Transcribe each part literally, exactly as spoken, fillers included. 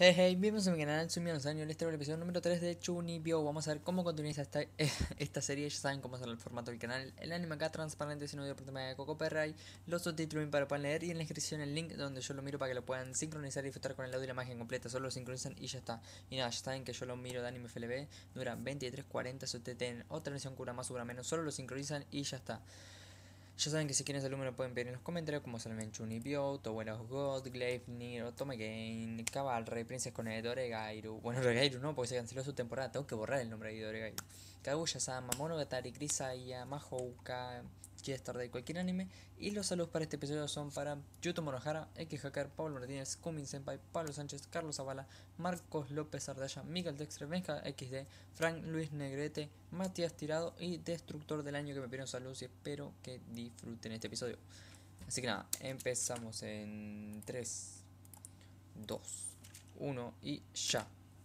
Hey, hey, bienvenidos a mi canal, soy Mionosaño, este es el episodio número tres de Chunibyo. Vamos a ver cómo continuar esta, esta serie, ya saben cómo es el formato del canal. El anime acá transparente sin audio por tema de Coco Perray, los subtítulos para que puedan leer y en la descripción el link donde yo lo miro para que lo puedan sincronizar y disfrutar con el audio y la imagen completa. Solo lo sincronizan y ya está. Y nada, ya saben que yo lo miro de anime F L B, dura veintitrés cuarenta, si ustedes tienen otra versión cura más, cura menos, solo lo sincronizan y ya está. Ya saben que si quieren saludos me lo pueden pedir en los comentarios, como Salmen Chunibyo, Tower of God, Gleipnir, Otome Game, Cavalry, Princess Connect, Oregairu. Bueno, Oregairu no, porque se canceló su temporada, tengo que borrar el nombre ahí de Oregairu. Kaguya-sama, Monogatari, Grisaya, Mahouka, Yesterday, cualquier anime. Y los saludos para este episodio son para Yuto Monohara, X Hacker, Pablo Martínez, Kumin Senpai, Pablo Sánchez, Carlos Zavala, Marcos López Ardaya, Miguel Dexter, Benja X D, Frank Luis Negrete, Matías Tirado y Destructor del Año, que me pidieron saludos y espero que disfruten este episodio. Así que nada, empezamos en tres, dos, uno y ya.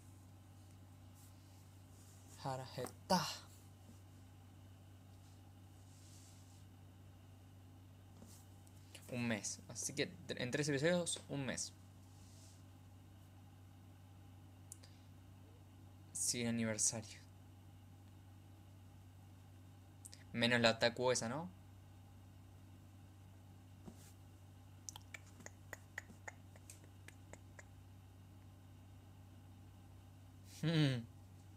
Harajeta. Un mes. Así que en tres episodios, un mes. cien aniversario. Menos la Taku esa, ¿no? Hmm.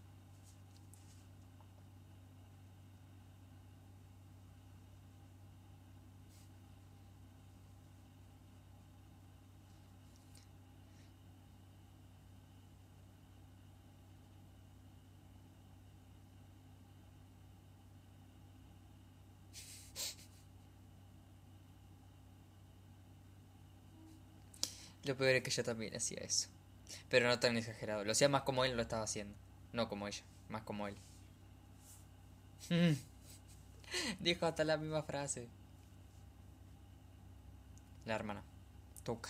Lo peor es que yo también hacía eso. Pero no tan exagerado. Lo hacía más como él lo estaba haciendo. No como ella, más como él. Dijo hasta la misma frase. La hermana. Toca.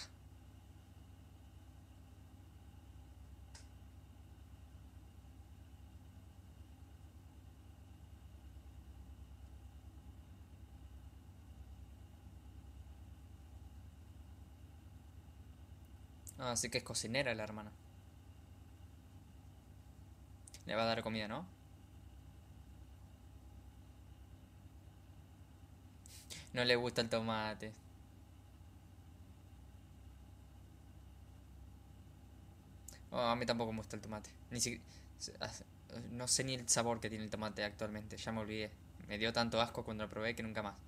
Ah, así que es cocinera la hermana. Le va a dar comida, ¿no? No le gusta el tomate. Oh, a mí tampoco me gusta el tomate. Ni si... No sé ni el sabor que tiene el tomate actualmente. Ya me olvidé. Me dio tanto asco cuando lo probé que nunca más.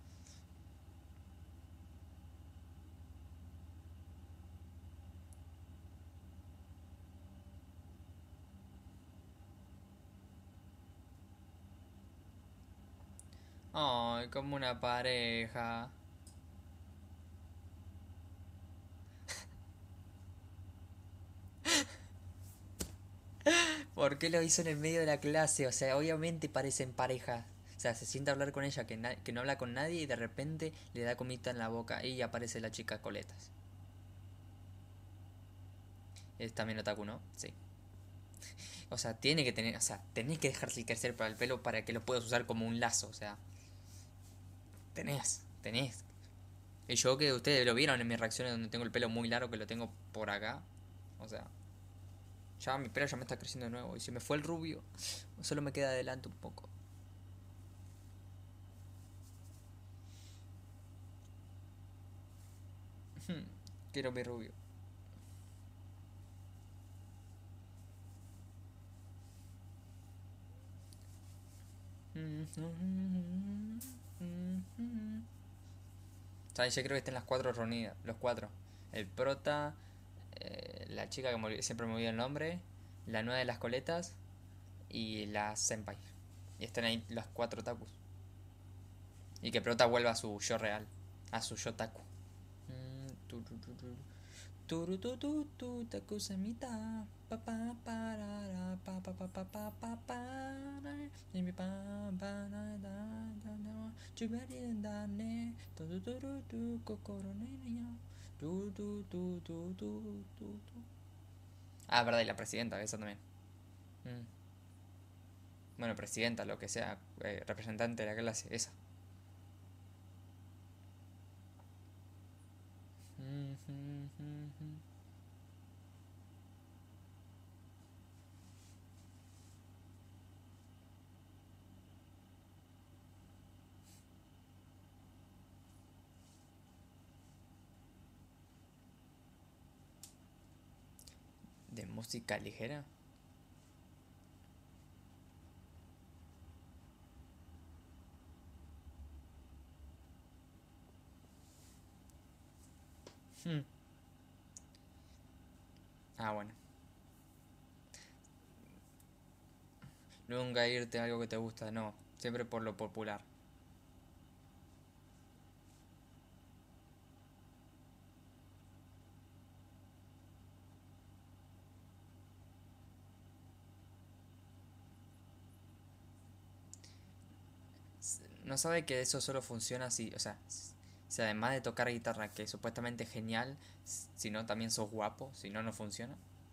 Ay, como una pareja. ¿Por qué lo hizo en el medio de la clase? O sea, obviamente parecen pareja. O sea, se sienta a hablar con ella que, na- que no habla con nadie y de repente le da comida en la boca y aparece la chica coletas. Es también otaku, ¿no? Sí. O sea, tiene que tener, o sea, tenés que dejarse crecer para el pelo para que lo puedas usar como un lazo, o sea, tenés, tenés. Y yo que ustedes lo vieron en mis reacciones donde tengo el pelo muy largo que lo tengo por acá, o sea, ya mi pelo ya me está creciendo de nuevo y si me fue el rubio, solo me queda adelante un poco. Quiero mi rubio. ¿Sabes? Yo creo que están las cuatro reunidas, los cuatro. El prota, eh, la chica que me olvidé- siempre me olvido el nombre, la nueva de las coletas y la senpai. Y están ahí los cuatro takus. Y que Prota vuelva a su yo real, a su yo taku. Turutututu, taku samita. Pa pa parara, pa pa pa pa pa pa para. Y mi pa pa da da da da. Chubari da ne. Turututu, kokoro ne ne. Tu tu tu tu tu tu tu. Ah, verdad, y la presidenta, esa también. Mm. Bueno, presidenta, lo que sea, eh, representante de la clase, esa. De música ligera. Hmm. Ah, bueno. Nunca irte a algo que te gusta, no. Siempre por lo popular. No sabe que eso solo funciona si, o sea, si además de tocar guitarra, que es supuestamente genial, si no también sos guapo, si no, no funciona.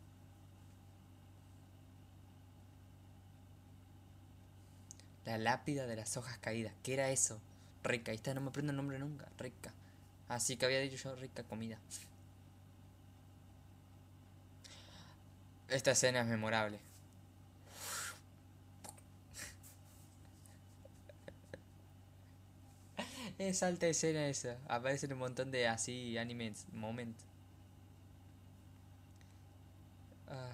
La lápida de las hojas caídas, ¿qué era eso? Rica, ahí está, no me aprendo el nombre nunca, rica. Así que había dicho yo, rica comida. Esta escena es memorable. Es alta escena esa. Aparecen un montón de así animes, moments. Ah.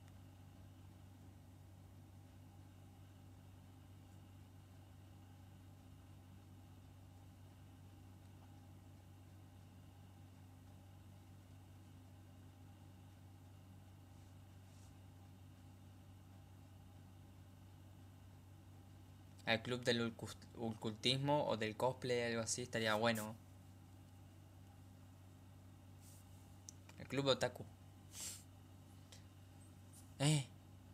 El club del ocultismo o del cosplay, algo así, estaría bueno. El club otaku. Eh,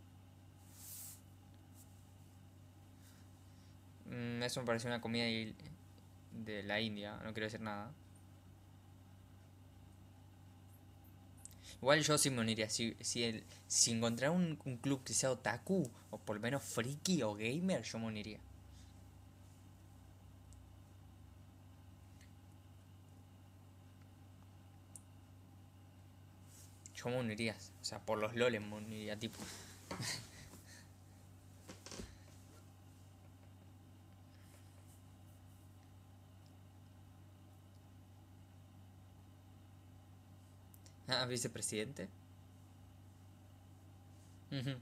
mm, eso me pareció una comida de la India, no quiero decir nada. Igual yo sí me uniría. Si, si, el, si encontrar un, un club que sea otaku, o por lo menos friki o gamer, yo me uniría. Yo me uniría. O sea, por los loles me uniría, tipo. Ah, vicepresidente. Ujú.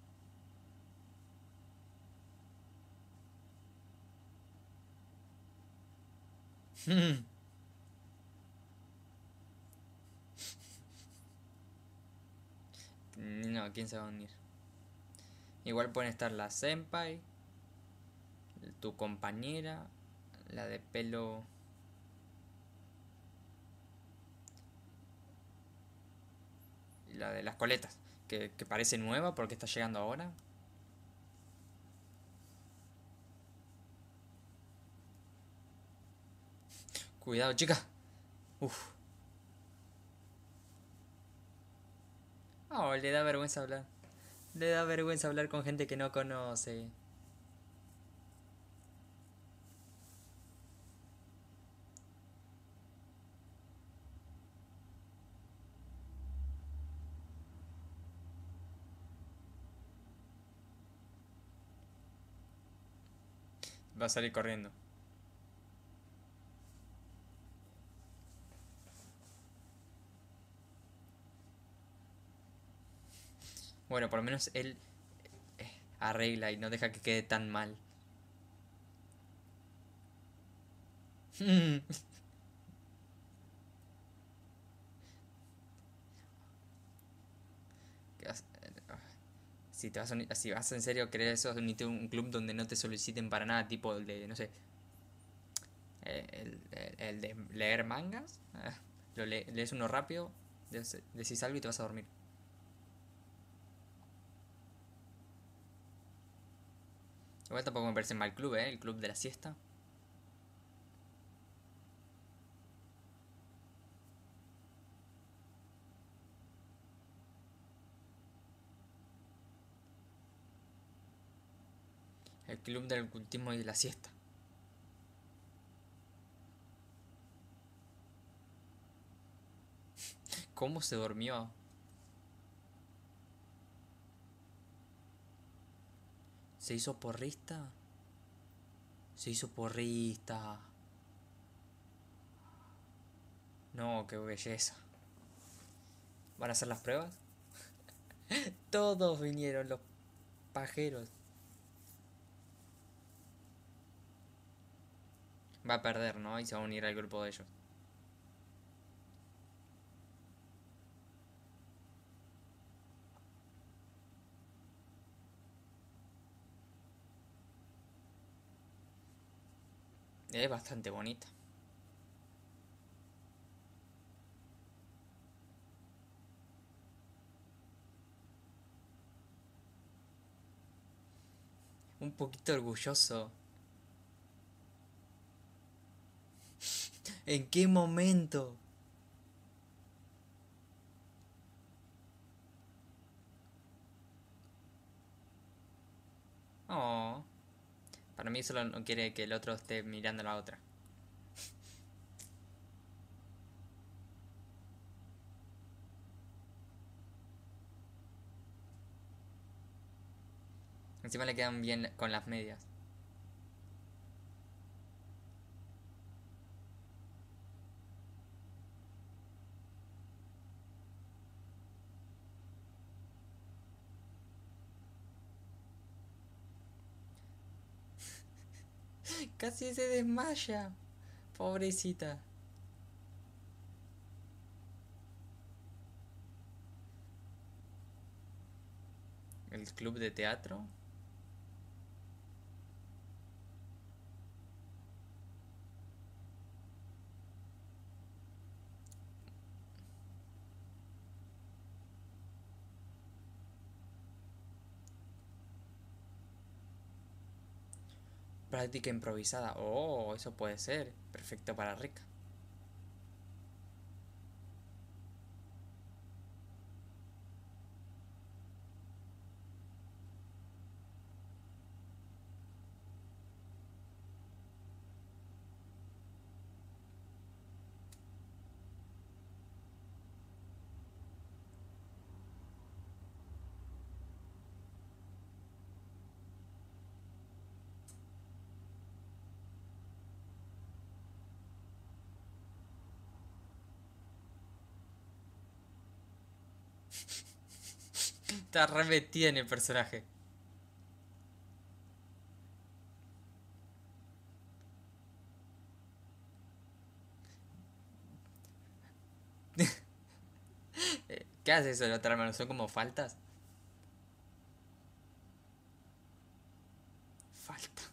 No, ¿quién se va a unir? Igual pueden estar la senpai, tu compañera, la de pelo. Y la de las coletas. Que, que parece nueva porque está llegando ahora. Cuidado, chica. Uf. Oh, le da vergüenza hablar. Le da vergüenza hablar con gente que no conoce. Va a salir corriendo. Bueno, por lo menos él eh, arregla y no deja que quede tan mal. Si te vas, a, si vas en serio a querer eso, unite a un club donde no te soliciten para nada, tipo el de, no sé, eh, el, el, el de leer mangas. Ah, lo le, lees uno rápido, decís algo y te vas a dormir. Igual tampoco me parece mal club, ¿eh? El club de la siesta. El club del ocultismo y de la siesta. ¿Cómo se durmió? ¿Se hizo porrista? Se hizo porrista. No, qué belleza. ¿Van a hacer las pruebas? Todos vinieron los pajeros. Va a perder, ¿no? Y se va a unir al grupo de ellos. Es bastante bonita. Un poquito orgulloso. ¿En qué momento? Oh. Para mí solo no quiere que el otro esté mirando a la otra. Encima le quedan bien con las medias. Casi se desmaya. Pobrecita. El club de teatro. Práctica improvisada. Oh, eso puede ser. Perfecto para Rick. Está re metida en el personaje. ¿Qué hace eso la otra hermano? ¿Son como faltas? Falta.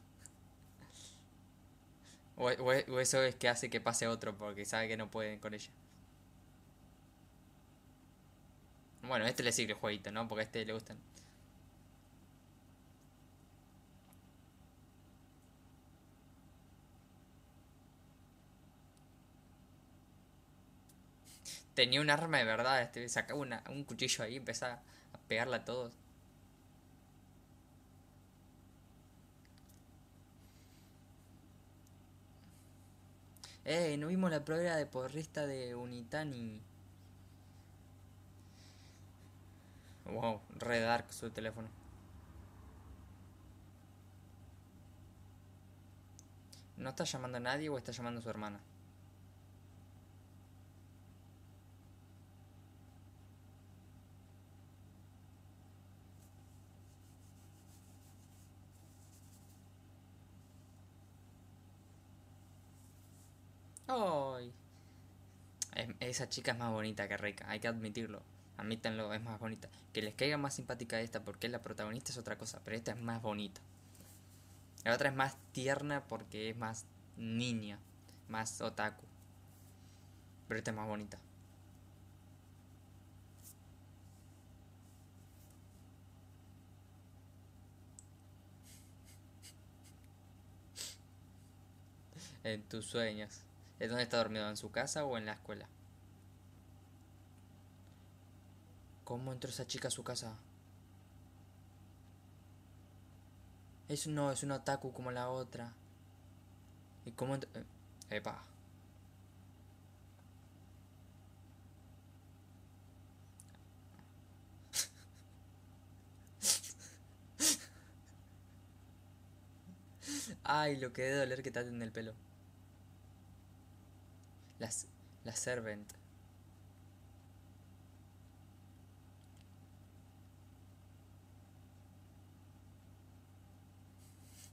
O, o- o eso es que hace que pase otro porque sabe que no pueden con ella. Bueno, este le sigue el jueguito, ¿no? Porque a este le gustan. Tenía un arma de verdad, este, sacaba una, un cuchillo ahí y empezaba a pegarla a todos. Eh, no vimos la prueba de porrista de Unitani. Wow, re dark su teléfono. ¿No está llamando a nadie o está llamando a su hermana? ¡Ay! Es- esa chica es más bonita que Reika, hay que admitirlo. Admítanlo, es más bonita. Que les caiga más simpática esta porque es la protagonista es otra cosa, pero esta es más bonita. La otra es más tierna porque es más niña, más otaku. Pero esta es más bonita. En tus sueños. ¿Es donde está dormido? ¿En su casa o en la escuela? ¿Cómo entró esa chica a su casa? Es no, es un otaku como la otra. ¿Y cómo entró? Eh, Epa. Ay, lo que de doler que te en el pelo. Las, la servant.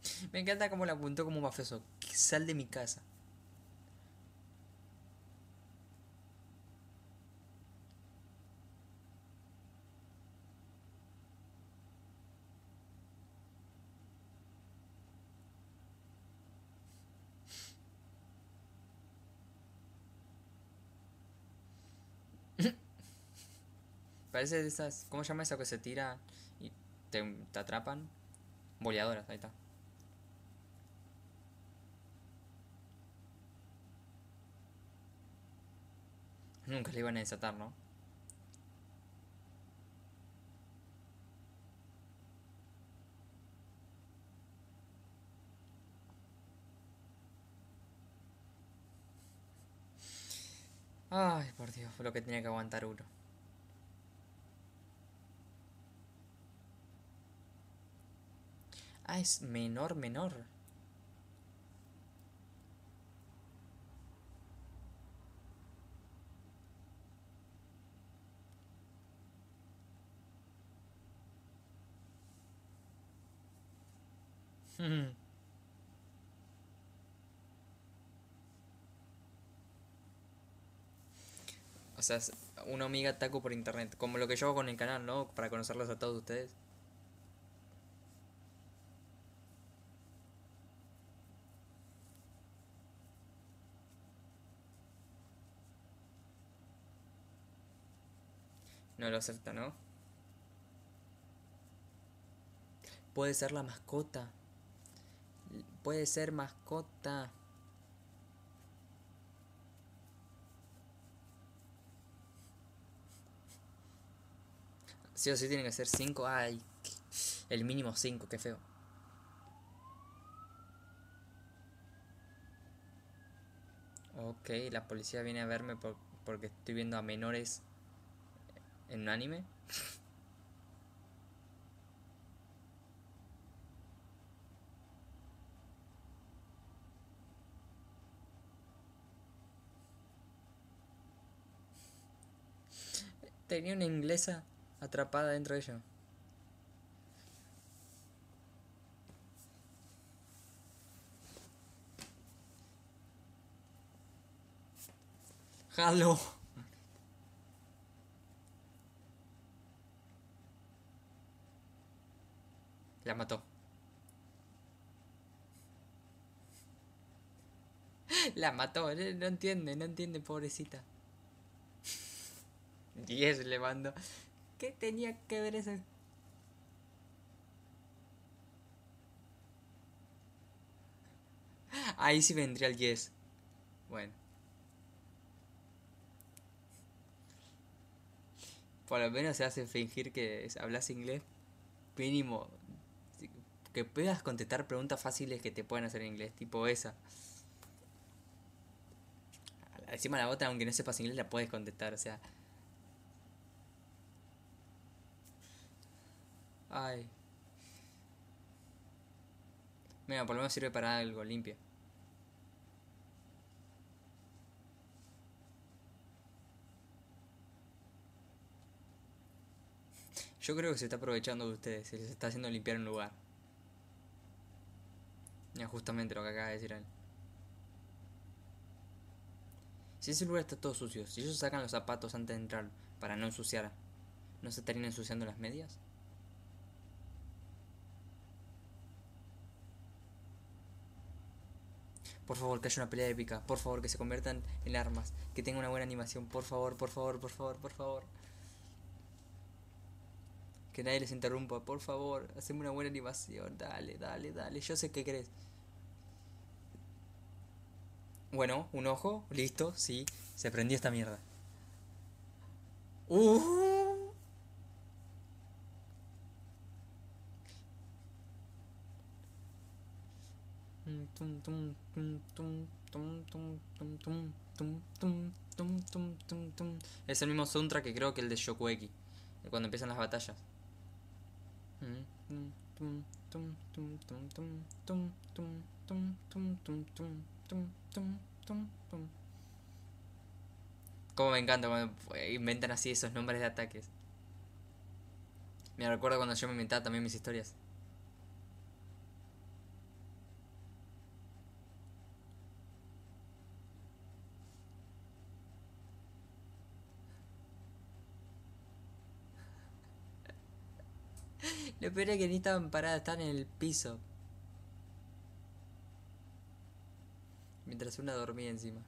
Me encanta cómo la apuntó como mafioso. Sal de mi casa. Parece de esas. ¿Cómo se llama eso que se tira y te, te atrapan? Boleadoras, ahí está. Nunca le iban a desatar, ¿no? Ay, por Dios, lo que tenía que aguantar uno. Ah, es menor, menor. O sea, es una amiga taco por internet. Como lo que yo hago con el canal, ¿no? Para conocerlos a todos ustedes. No lo acepta, ¿no? Puede ser la mascota. Puede ser mascota. Sí o sí tienen que ser cinco. Ay, el mínimo cinco, qué feo. Ok, la policía viene a verme por, porque estoy viendo a menores en un anime. Tenía una inglesa atrapada dentro de ella. ¡Halo! La mató. La mató, no no entiende, no entiende, pobrecita. Diez le mando. ¿Qué tenía que ver eso? Ahí sí vendría el yes. Bueno, por lo menos se hace fingir que es- hablas inglés. Mínimo. Que puedas contestar preguntas fáciles que te puedan hacer en inglés. Tipo esa. Encima la otra, aunque no sepas inglés, la puedes contestar. O sea. Ay. Mira, por lo menos sirve para algo limpio. Yo creo que se está aprovechando de ustedes. Se les está haciendo limpiar un lugar. Mira, justamente lo que acaba de decir él. Si ese lugar está todo sucio, si ellos sacan los zapatos antes de entrar para no ensuciar, ¿no se estarían ensuciando las medias? Por favor, que haya una pelea épica. Por favor, que se conviertan en armas. Que tenga una buena animación. Por favor, por favor, por favor, por favor. Que nadie les interrumpa. Por favor, haceme una buena animación. Dale, dale, dale. Yo sé que querés. Bueno, un ojo. Listo, sí. Se prendió esta mierda. Uh. Es el mismo soundtrack que creo que el de Shokugeki, cuando empiezan las batallas. Como me encanta cuando inventan así esos nombres de ataques. Me recuerdo cuando yo me inventaba también mis historias. Lo peor es que ni estaban paradas, están en el piso. Mientras una dormía encima.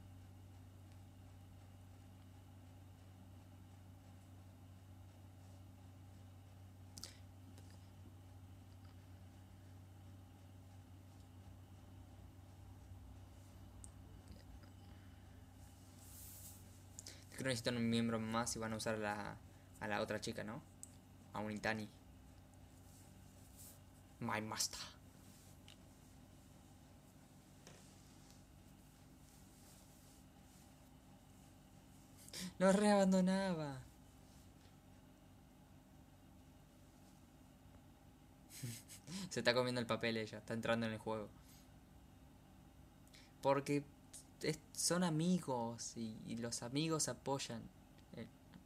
Creo que necesitan un miembro más y van a usar a la, a la otra chica, ¿no? A un Itani. My master. Lo reabandonaba. Se está comiendo el papel ella, está entrando en el juego. Porque es- son amigos y, y los amigos apoyan. Eh,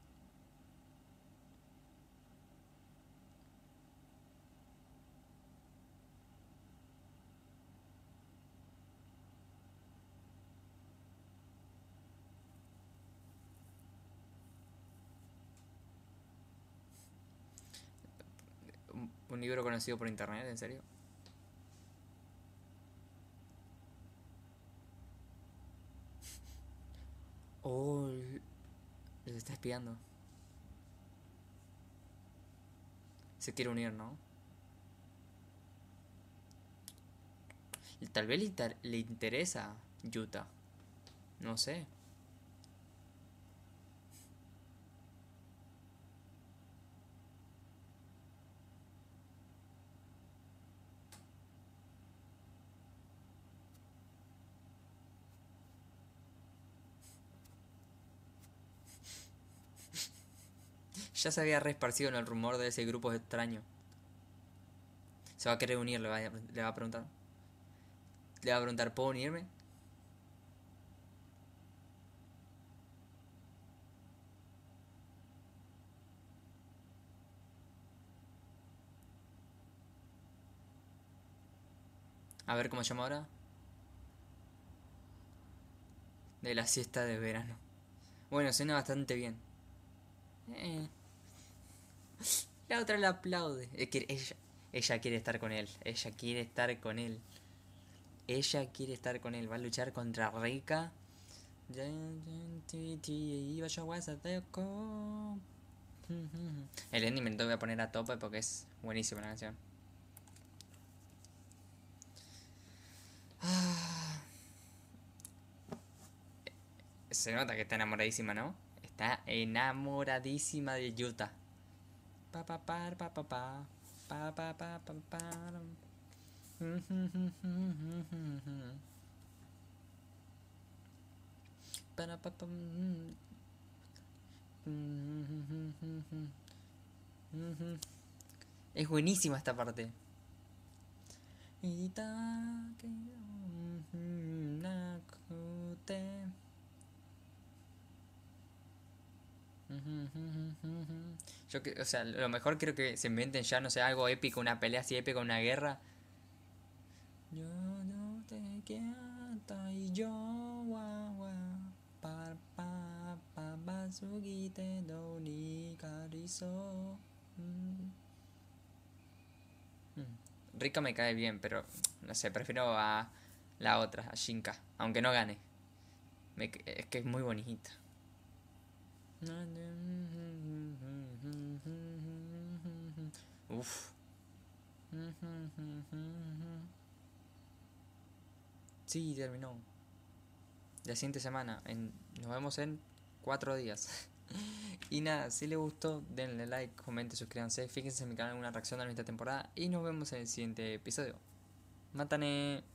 un, un libro conocido por internet, ¿en serio? Oh, les está espiando. Se quiere unir, ¿no? Y tal vez le, inter- le interesa Yuta. No sé. Ya se había reesparcido en el rumor de ese grupo extraño. Se va a querer unir, le va a, le va a preguntar. Le va a preguntar, ¿puedo unirme? A ver cómo se llama ahora. De la siesta de verano. Bueno, suena bastante bien. Eh, la otra la aplaude. Es que ella, ella quiere estar con él. Ella quiere estar con él. Ella quiere estar con él. Va a luchar contra Rika. El ending me lo voy a poner a tope porque es buenísima la canción. Ah, se nota que está enamoradísima, ¿no? Está enamoradísima de Yuta. Pa pa pa pa pa pa pa pa pa pa pa. Para pa pa. Es buenísima esta parte. Yo que, o sea, lo mejor creo que se inventen ya, no sé, algo épico, una pelea así épica, una guerra. Yo no te quiero y yo wa wa pa pa pa basugi te do ni kariso. Rika me cae bien, pero no sé, prefiero a la otra, a Shinka, aunque no gane. Me, es que es muy bonita. Uf. Sí, terminó. La siguiente semana. En, nos vemos en cuatro días. Y nada, si les gustó, denle like, comenten, suscríbanse. Fíjense en mi canal alguna reacción de esta temporada. Y nos vemos en el siguiente episodio. Mátane.